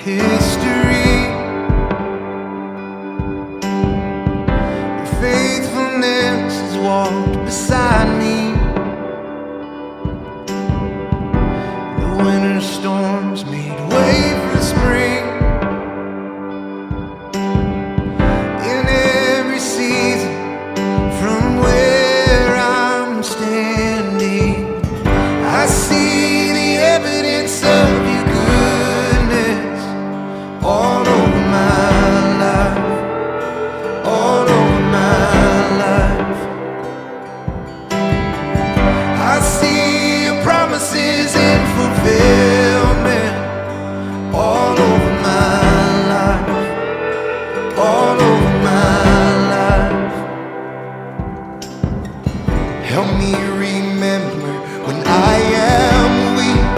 history. Your faithfulness has walked beside me. The winter storms made way for spring. In every season, from where I'm standing, I see the evidence of your goodness all over my life, all over my life. I see your promises in fulfillment all over my life, all over my life. Help me remember when I am weak,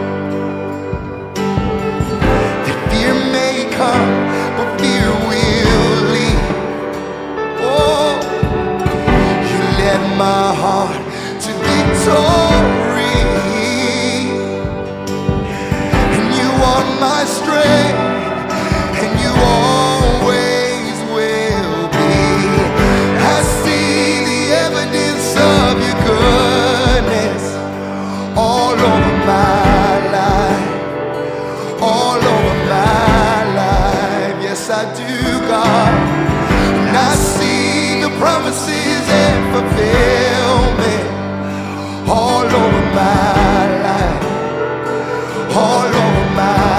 that fear may come, but fear will leave. Oh, you led my heart to victory, and you are my strength, and you always will be. I see the evidence of your goodness all over my life, all over my life. Yes, I do, God. And I see the promises and fulfillment all over my life, all over my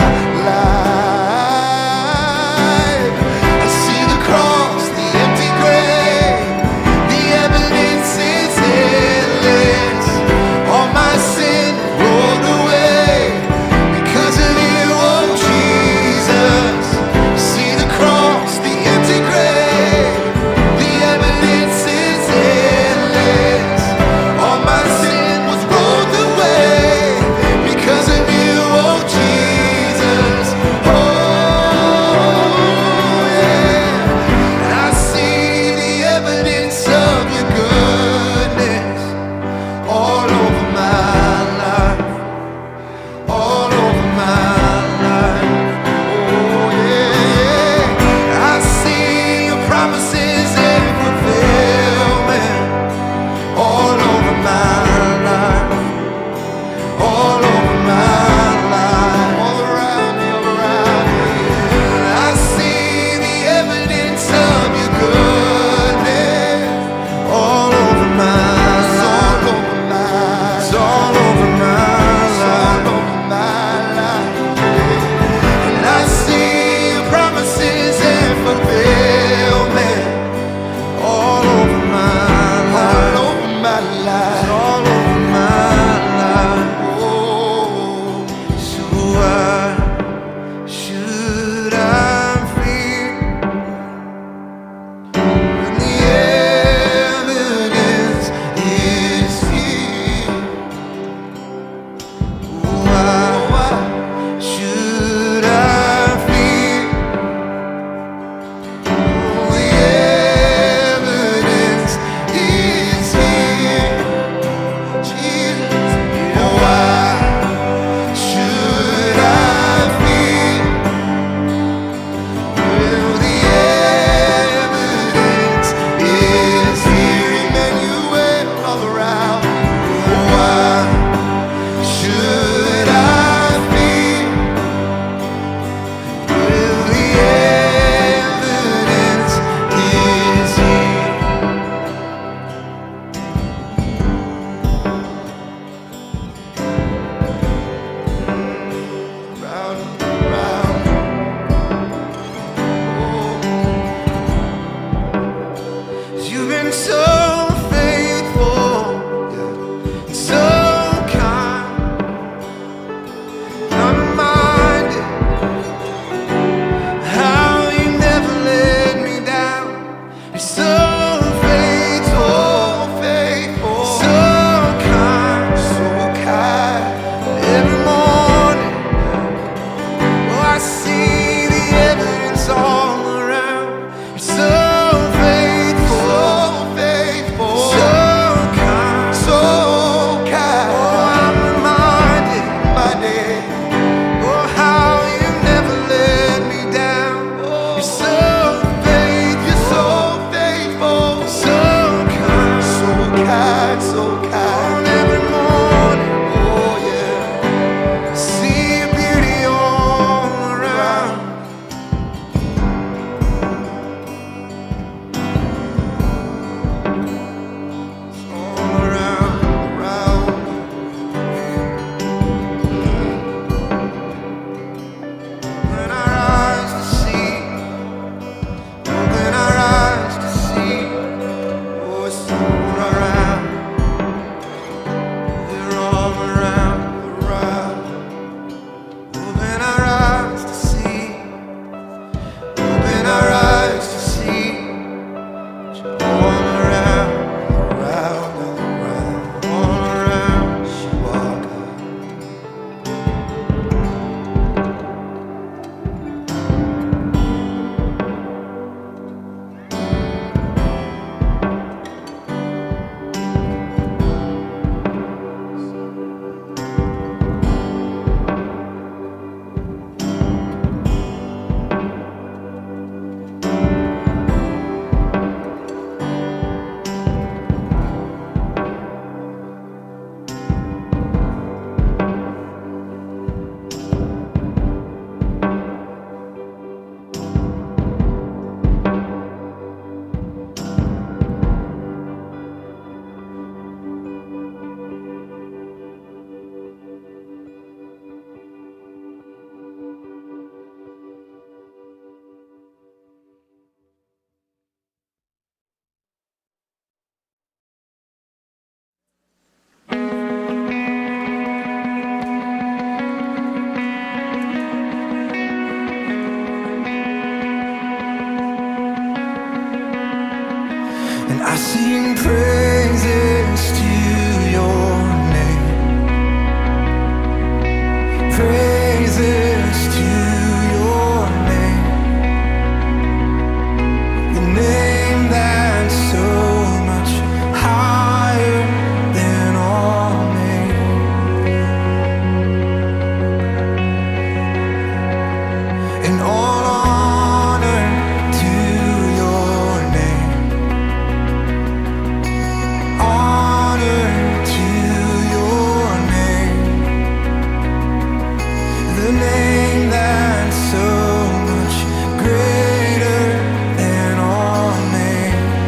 life. I see the cross, the empty grave, the evidence is endless. All my sin rolled away because of you, oh Jesus. See the cross, the empty grave, the evidence is endless. All my sin was rolled away because of you, oh Jesus. Oh yeah. And I see the evidence of your goodness all over my life, all over my life. Oh yeah. I see your promises and fulfillment all over my life, all over my life, all around me, all around me. I see the evidence of your goodness all over my life, all over my, it's all over my life, all over my life. And I see your promises and fulfillment all over my life, all over my life, all over my life. Oh, so why should I fear when the evidence is here? Why should I fear? The evidence is here, Jesus. Why should I fear? Well, the evidence is here, Emmanuel, all around. Why should I fear? Well, the evidence is here. Round and round. Oh, you've been so faithful, so kind. I'm reminded how you never let me down. You're so faithful, faithful, so kind, so kind. Every morning, oh, I see the evidence all around. You're so faithful, so kind, so kind. Oh, I'm reminded, oh, how you never let I sing praises to your name, praises to your name, the name that's so much higher than all names. And all honor to your name, honor to your name, the name that's so much greater than all names.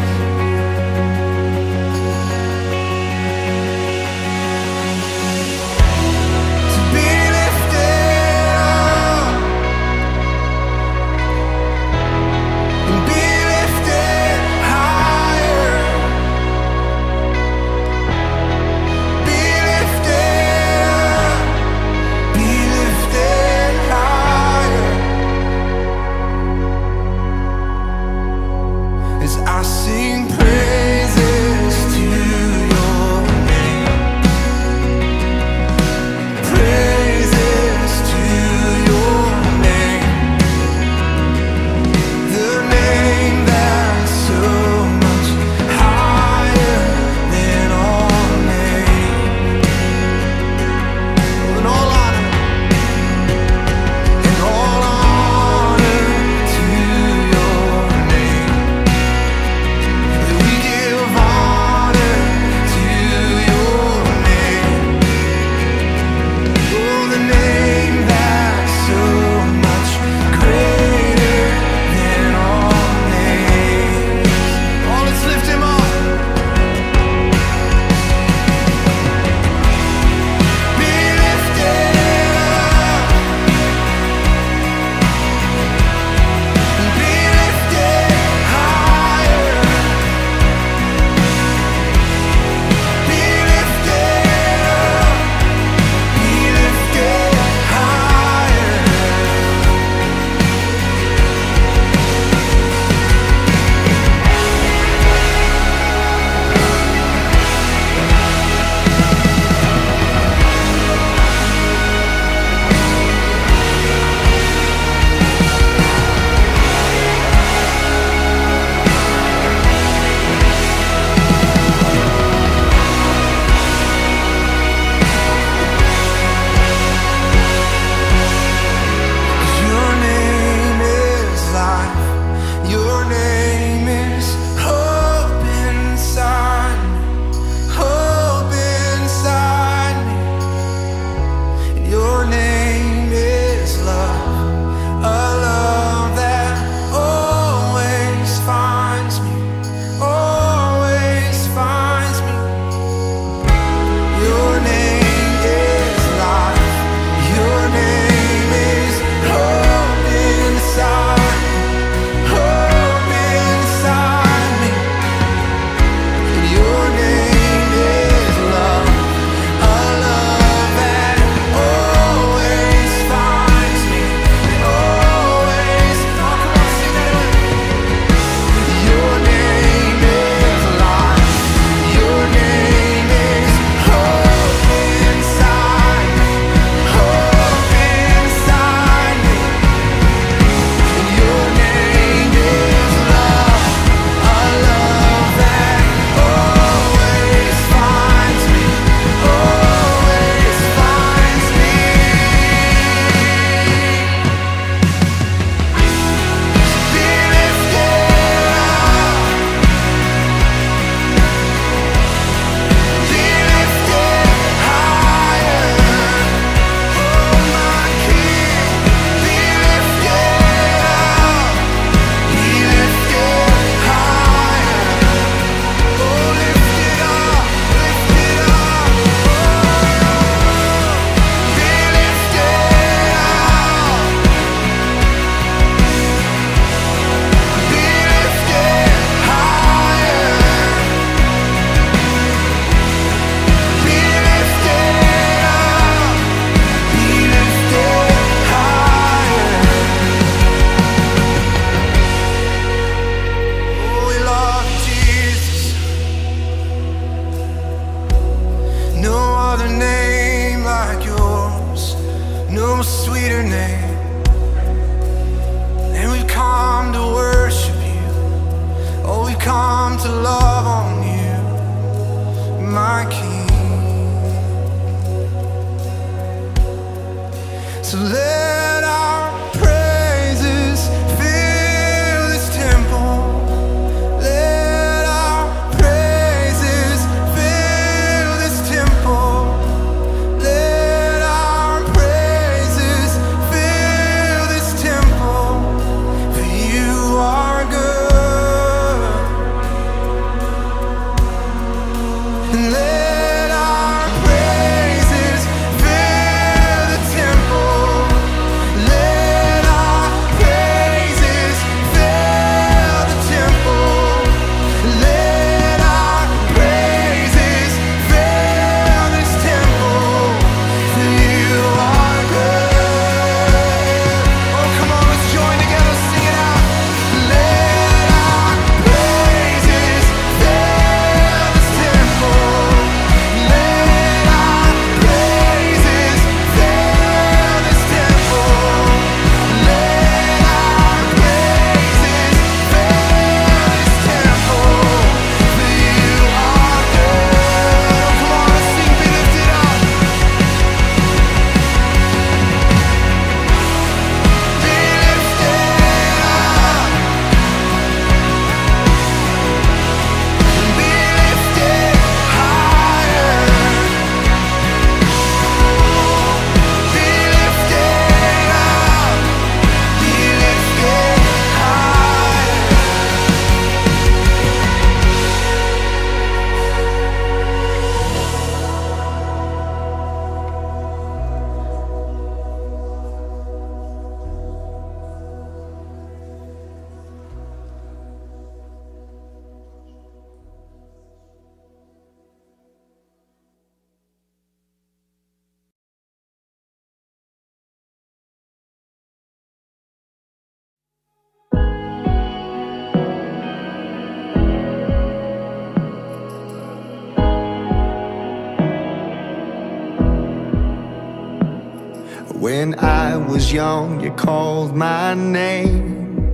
To be lifted up, When I was young, you called my name.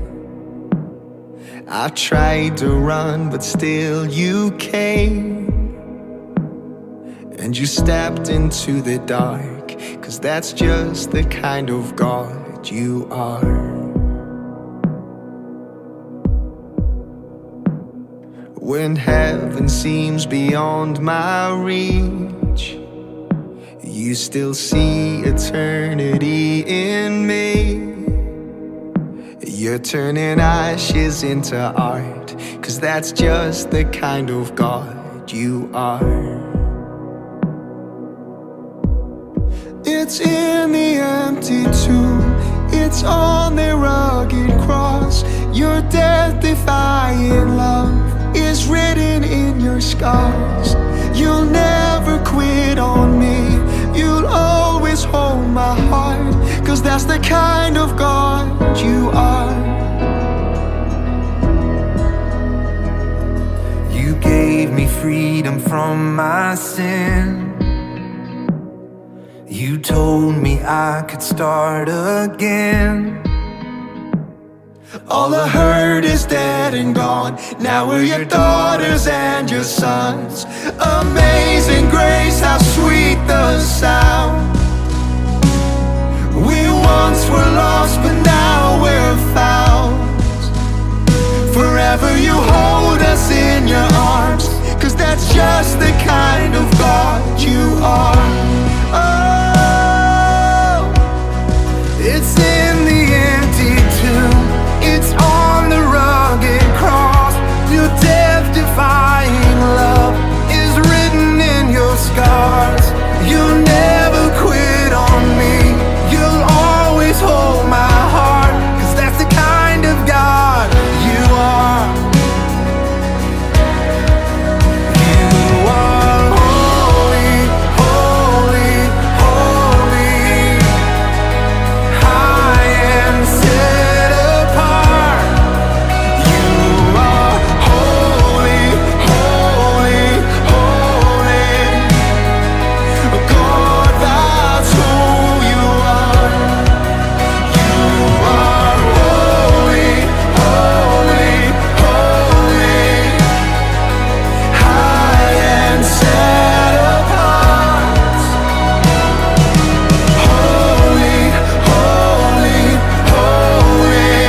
I tried to run, but still you came. And you stepped into the dark, 'cause that's just the kind of God you are. When heaven seems beyond my reach, you still see eternity in me. You're turning ashes into art, 'cause that's just the kind of God you are. It's in the empty tomb, it's on the rugged cross. Your death-defying love is written in your scars. You'll never quit on me, you'll always hold my heart, 'cause that's the kind of God you are. You gave me freedom from my sin. You told me I could start again. All the hurt is dead and gone. Now we're your daughters and your sons. Amazing grace, how sweet the sound. We once were lost, but now we're found. Forever you hold us in your arms, 'cause that's just the kind of God you are. Oh, it's in the empty tomb, it's on the rugged cross. Your death-defying love is written in your scars. You'll never quit on me, you'll always hold my heart, 'cause that's the kind of God you are. You are holy, holy, holy, high and set apart. You are holy, holy, holy, God, that's who you are. You are holy, holy, holy, high and set apart. Holy, holy, holy,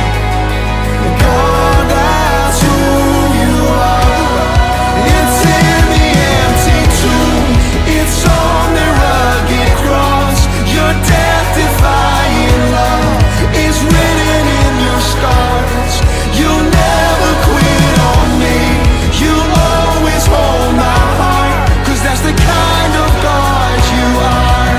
God, that's who you are. It's in the empty tomb, it's on the rugged cross. Your death-defying love is written in your scars. You'll never quit on me, you'll always hold my heart, 'cause that's the kind of God you are.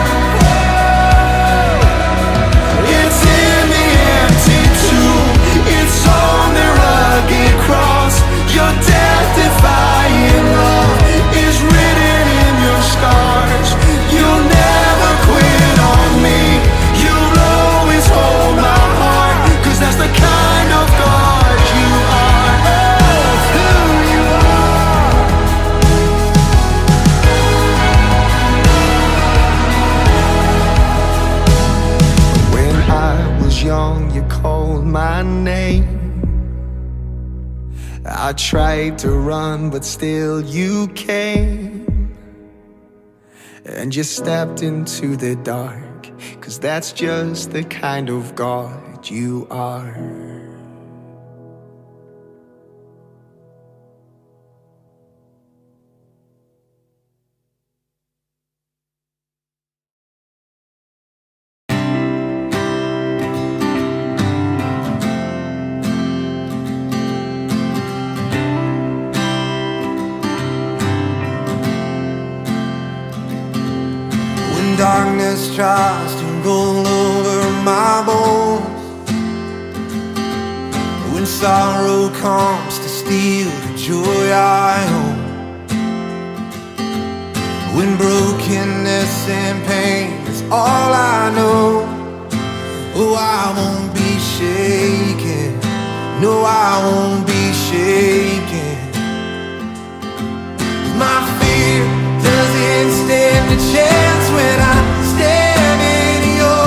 It's in the empty tomb, it's on the rugged cross. Your death-defying love is written in your scars. You'll never quit on me, you'll always hold my heart, 'cause that's the kind of God you are. That's who you are. When I was young, you called my name. I tried to run, but still you came. And you stepped into the dark, 'cause that's just the kind of God you are. When darkness tries to roll over my bones, when sorrow comes to steal the joy I own, when brokenness and pain is all I know, oh, I won't be shaken, no, I won't be shaken. My fear doesn't stand a chance when I stand in your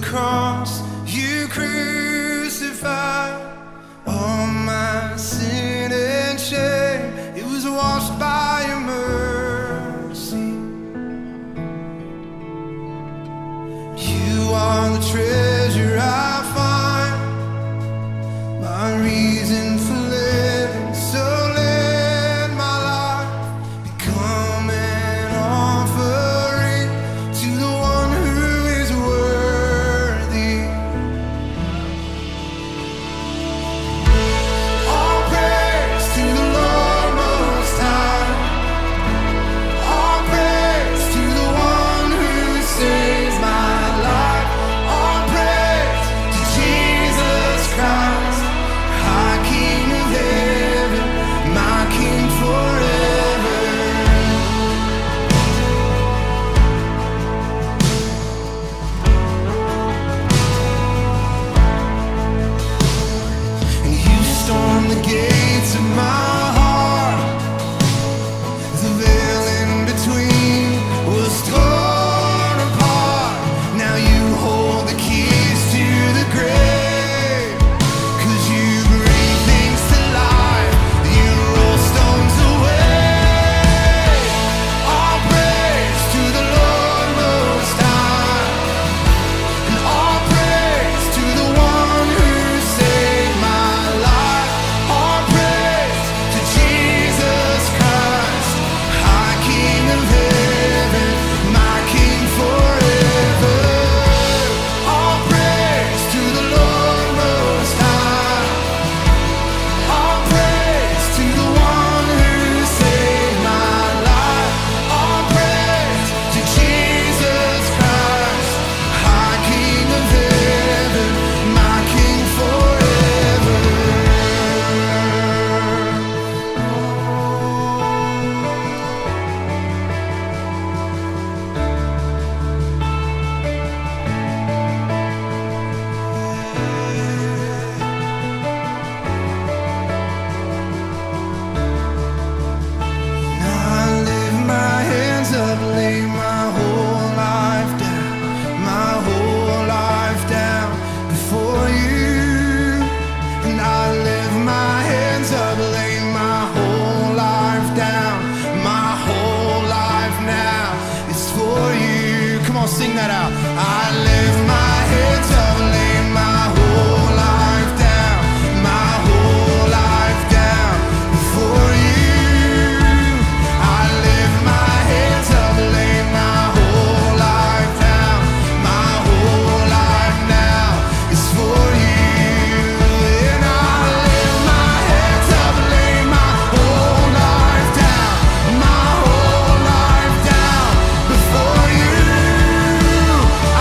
cross you crucified, all my sin and shame, it was washed by your mercy. You are the treasure I find, my reason for living. So let my life become an offering to the one who is worthy. All praise to the Lord Most High, all praise to the one who saves my life, all praise to Jesus Christ, High King of heaven, my King forever. And you stormed the gates of my heart, the veil in between was torn apart. Now you hold the keys to the grave, 'cause you bring things to life, you roll stones away. All praise to the Lord Most High, and all praise to the one who saved my life. All praise to Jesus Christ, High King of heaven, my King forever. All praise to the Lord Most High, all praise to the one who saved my life. All praise to Jesus Christ, High King of heaven, my King forever. I lift my hands up, lay my whole life down, my whole life down before you. And I lift my hands up, lay my whole life down, my whole life now is for you. Come on, sing that out. I lift my hands up, lay my whole life down, my whole life down before you. I lift my hands up, lay my whole life down, my whole life now is for you. And I lift my hands up, lay my whole life down, my whole life down before you.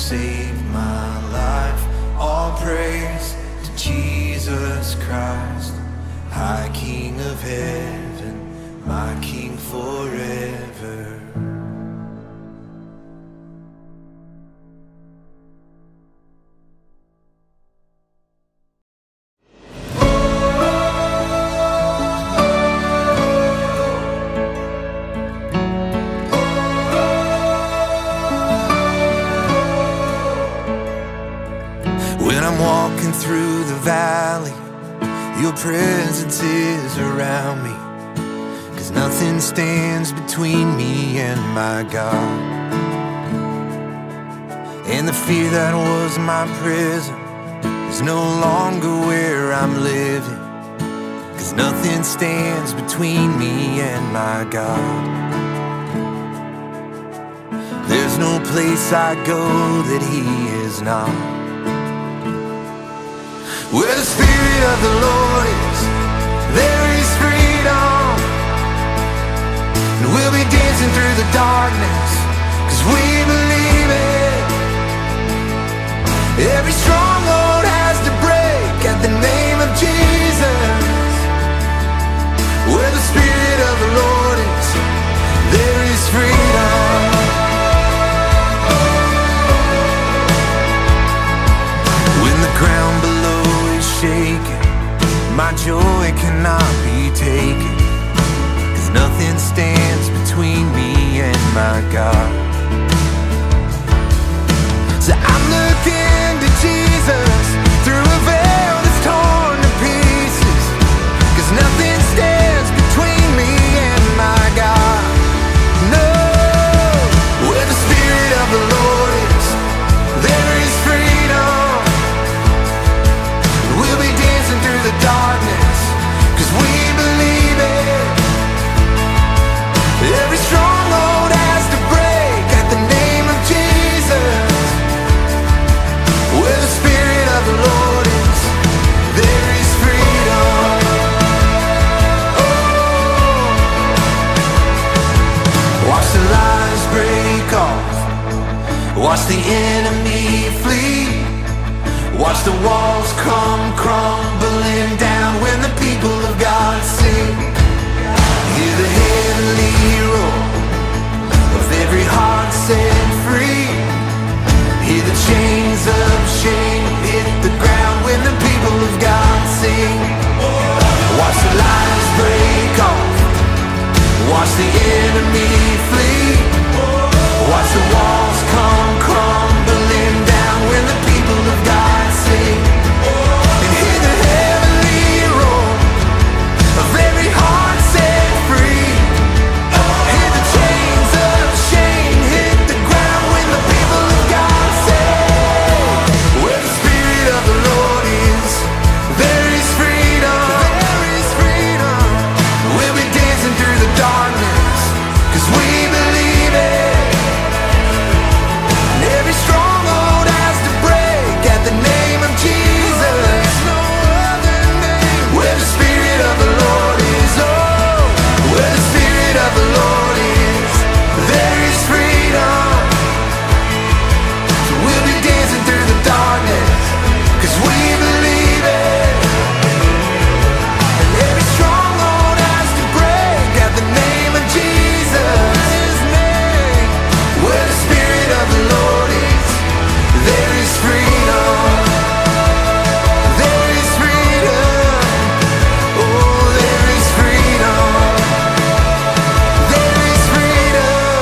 saved my life. All praise to Jesus Christ, High King of heaven, my King forever. When I'm walking through the valley, your presence is around me, 'cause nothing stands between me and my God. And the fear that was my prison is no longer where I'm living, 'cause nothing stands between me and my God. There's no place I go that He is not. Where the Spirit of the Lord is, there is freedom. And we'll be dancing through the darkness, 'cause we believe it. Every stronghold has to break at the name of Jesus. Where the Spirit of the Lord is, there is freedom. When the ground below shaken, my joy cannot be taken, 'cause nothing stands between me and my God. So I'm looking to Jesus through a veil that's torn to pieces, 'cause nothing stands between me and my God. No, where the Spirit of the Lord is, there is freedom. We'll be dancing through the darkness, 'cause we believe it. Every stronghold has to break at the name of Jesus. Where the Spirit of the Lord is, there is freedom. Oh. Watch the lies break off, watch the enemy flee. Watch the walls come crumbling down when the people of God sing. Hear the heavenly roar of every heart set free. Hear the chains of shame hit the ground when the people of God sing. Watch the lies break off, watch the enemy flee. Watch the walls come crumbling down when the people of God sing. And hear the heavenly roar of every heart set free. Hear the chains of shame hit the ground when the people of God sing. Where the Spirit of the Lord is, there is freedom. There is freedom. We'll be dancing through the darkness, 'cause we believe it. And every stronghold has to break at the name of Jesus. There's no other name. Where the Spirit of the Lord is, oh, where the Spirit of the Lord is, there is freedom. So we'll be dancing through the darkness, 'cause we believe it. And every stronghold has to break at the name of Jesus. His name. Where the Spirit of the Lord is, there is freedom. There is freedom. Oh, there is freedom. There is freedom.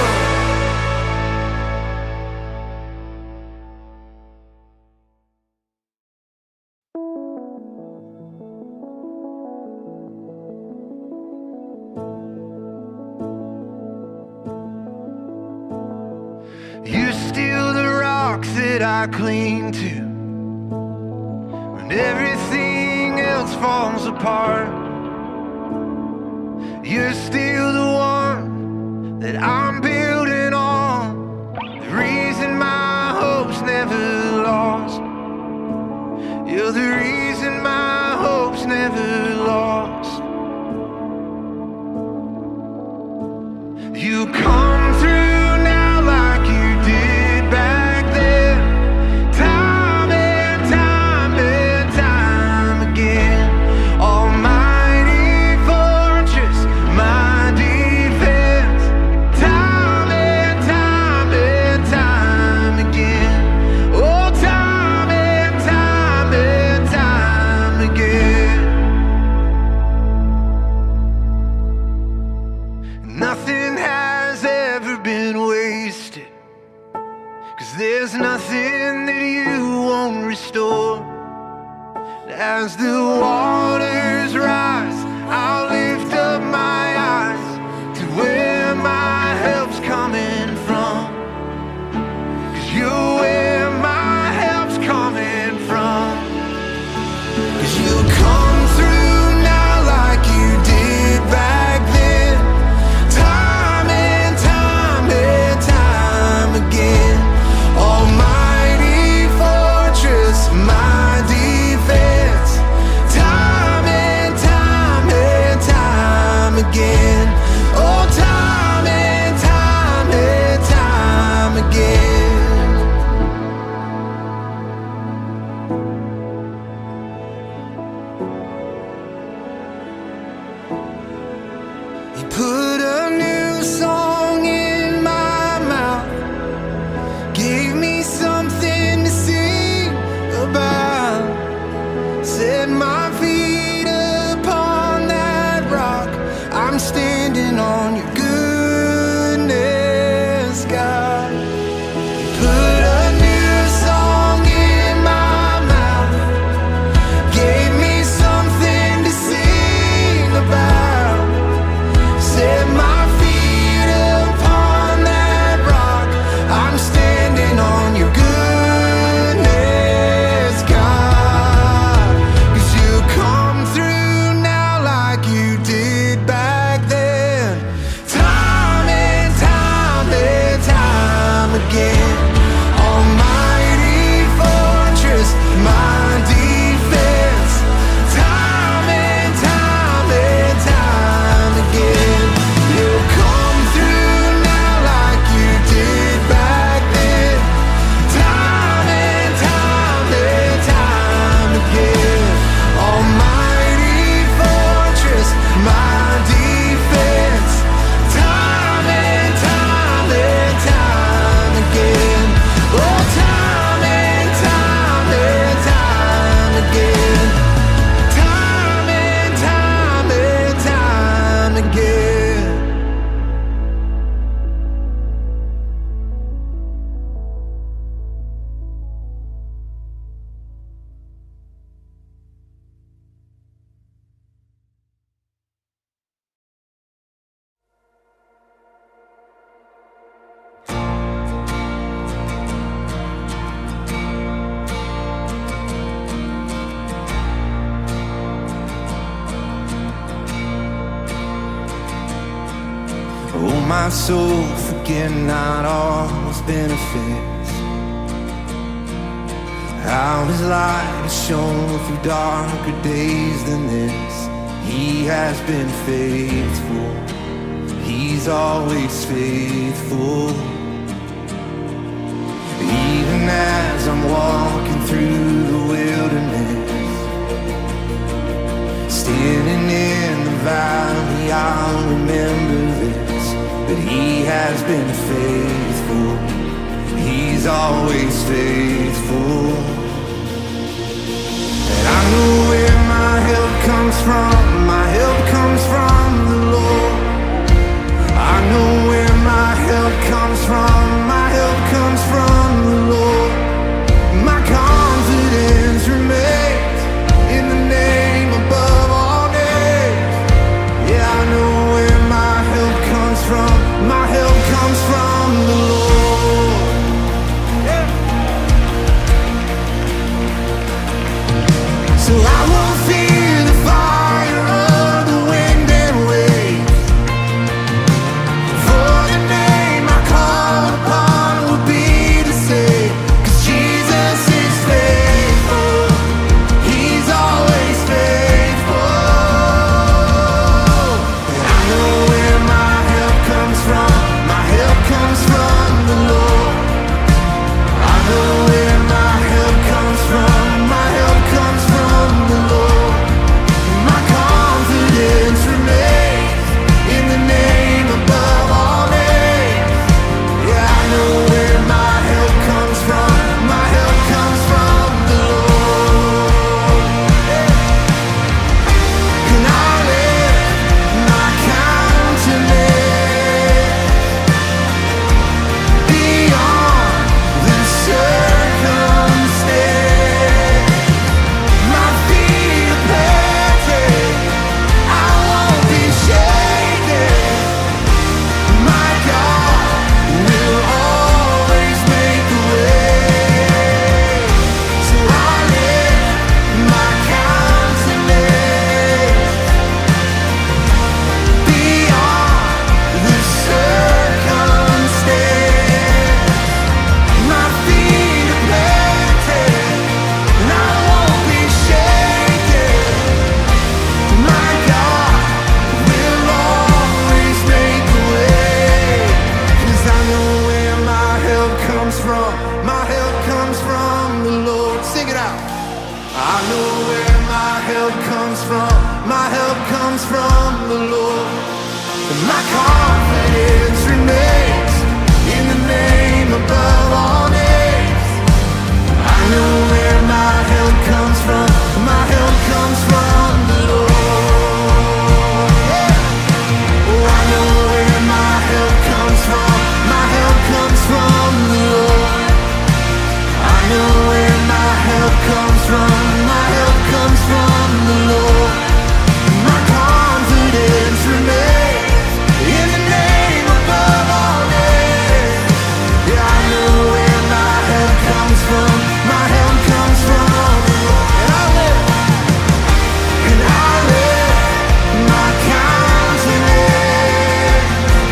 You're still the rocks that I cling to when everything else falls apart. You're still the one that I'm building on, the reason my hope's never lost. You're the reason my hope's never lost. You come through now like you did back then. nothing has ever been wasted, 'cause there's nothing that you won't restore. As the waters rise, I'll lift up my eyes to where my help's coming from, 'cause you're where my help's coming from. 'Cause you'll come through now like you did back then, time and time and time again. Almighty fortress, my defense, time and time and time again. Oh, time and time and time again. You put a new song in my mouth, gave me something to sing about, set my feet upon that rock. I'm standing on your goodness, God. You put a new song in my mouth, gave me something to sing about, set my feet upon that rock. I'm standing on your goodness, God. 'Cause you come through now like you did back then, time and time and time again. Almighty fortress, my defense, time and time and time again. You'll come through now like you did back then, time and time and time again. Almighty fortress, my defense, time and time and time again. Oh, time and time and time again, time and time and time again. Oh, my soul, forget not all his benefits, how his light has shone through darker days than this. He has been faithful, he's always faithful. Even as I'm walking through the wilderness, standing in the valley, I'll remember this, that he has been faithful, he's always faithful. And I know where my help comes from, my help comes from the Lord. I know where my help comes from, my help comes from the Lord. My confidence remains in the name above all names. Yeah, I know where my help comes from, my help comes from the Lord. Yeah. So I won't fear the fire or the wind and wave. My confidence remains in the name above all names. I know where my help comes from. My help comes from the Lord. Oh, I know where my help comes from. My help comes from the Lord. I know where my help comes from. My help comes from the Lord. My confidence remains in the name above all names. Yeah, I know where my help comes from. My help comes from the Lord. And I live my confidence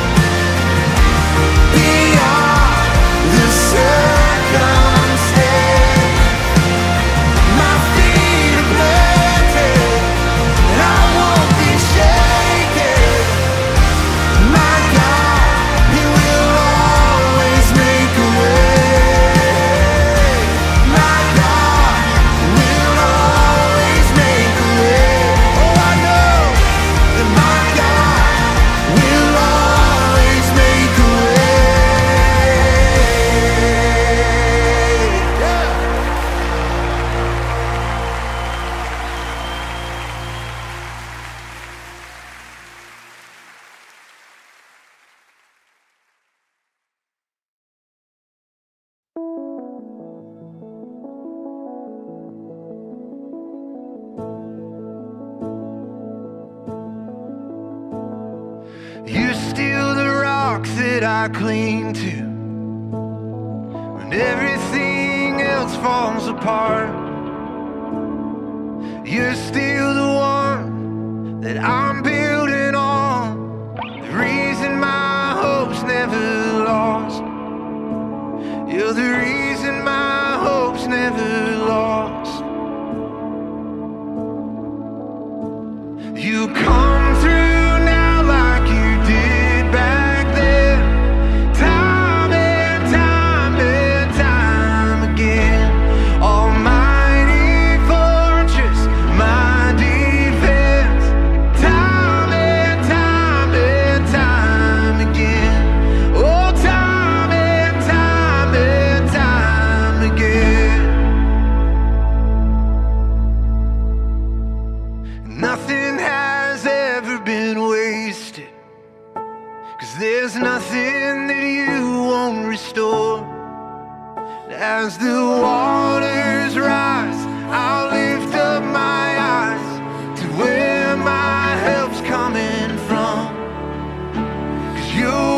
beyond the circumstance. My feet are planted, and I won't be shaken. My God, He will always make a way. My God will always make a way. Oh, I know that my God will always make a way. Yeah. You're still the rock that I cling to when everything else falls apart. You're still the one that I'm building on, the reason my hope's never lost. You're the reason my hope's never lost. You come through now like you did back then, time and time and time again. Almighty fortress, my defense, time and time and time again. Oh, time and time and time again. Nothing has ever been wasted, 'cause there's nothing that you won't restore. As the waters rise, I'll lift up my eyes to where my help's coming from, 'cause you're